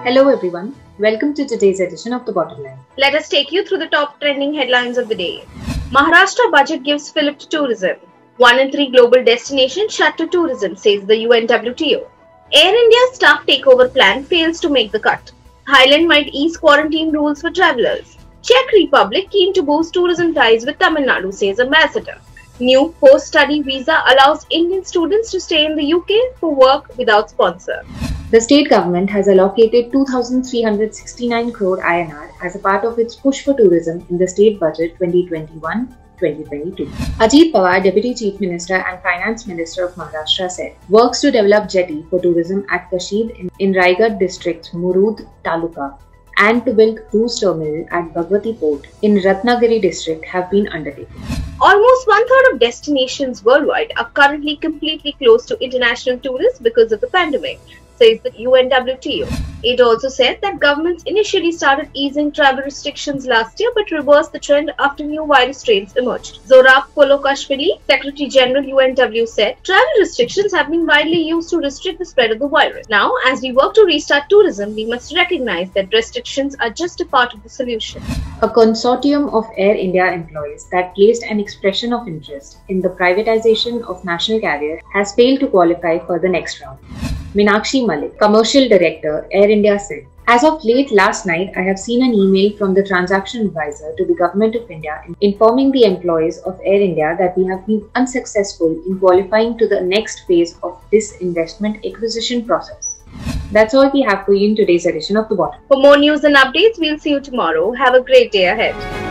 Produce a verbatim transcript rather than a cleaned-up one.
Hello everyone, welcome to today's edition of The Bottom Line. Let us take you through the top trending headlines of the day. Maharashtra budget gives fillip to tourism. One in three global destinations shut to tourism, says the U N W T O. Air India's staff takeover plan fails to make the cut. Thailand might ease quarantine rules for travellers. Czech Republic keen to boost tourism ties with Tamil Nadu, says ambassador. New post-study visa allows Indian students to stay in the U K for work without sponsor. The state government has allocated two thousand three hundred sixty-nine crore I N R as a part of its push for tourism in the state budget twenty twenty-one twenty twenty-two. Ajit Pawar, Deputy Chief Minister and Finance Minister of Maharashtra, said works to develop jetty for tourism at Kashid in, in Raigad district's Murud Taluka and to build cruise terminal at Bhagwati Port in Ratnagiri district have been undertaken. Almost one-third of destinations worldwide are currently completely closed to international tourists because of the pandemic, says the U N W T O. It also said that governments initially started easing travel restrictions last year but reversed the trend after new virus strains emerged. Zorab Polokashvili, Secretary General U N W, said travel restrictions have been widely used to restrict the spread of the virus. Now, as we work to restart tourism, we must recognize that restrictions are just a part of the solution. A consortium of Air India employees that placed an expression of interest in the privatization of national carrier has failed to qualify for the next round. Meenakshi Malik, Commercial Director, Air India, said, "As of late last night, I have seen an email from the transaction advisor to the Government of India informing the employees of Air India that we have been unsuccessful in qualifying to the next phase of this investment acquisition process." That's all we have for you in today's edition of The Bottom. For more news and updates, we'll see you tomorrow. Have a great day ahead.